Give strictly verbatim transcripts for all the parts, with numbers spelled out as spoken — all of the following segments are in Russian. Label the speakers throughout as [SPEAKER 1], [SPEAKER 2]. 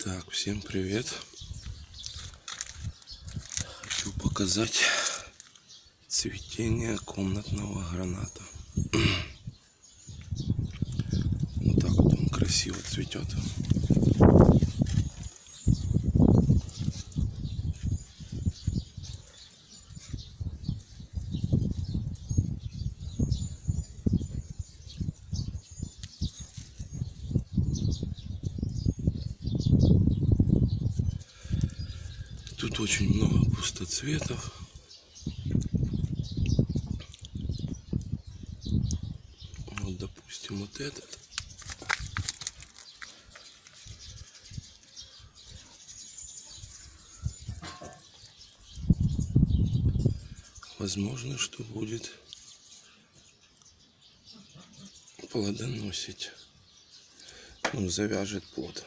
[SPEAKER 1] Так, всем привет. Хочу показать цветение комнатного граната. Вот так вот он красиво цветет. Тут очень много пустоцветов. Вот, допустим, вот этот. Возможно, что будет плодоносить. Он завяжет плод.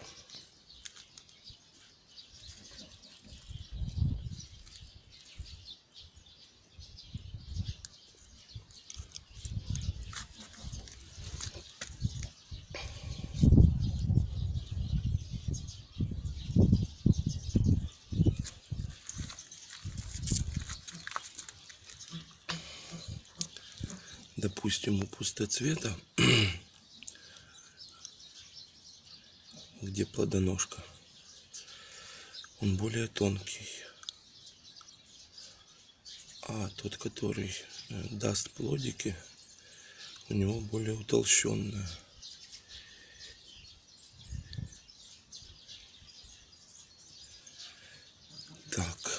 [SPEAKER 1] Допустим, у пустоцвета, где плодоножка, он более тонкий, а тот, который даст плодики, у него более утолщенная. Так,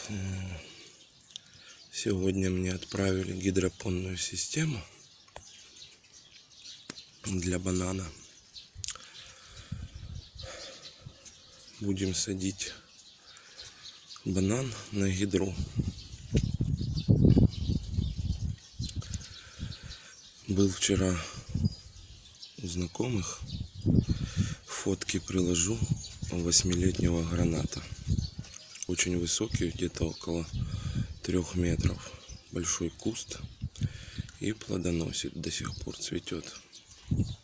[SPEAKER 1] сегодня мне отправили гидропонную систему для банана. Будем садить банан на гидро. Был вчера у знакомых, фотки приложу восьмилетнего граната. Очень высокий, где-то около трех метров. Большой куст и плодоносит, до сих пор цветет.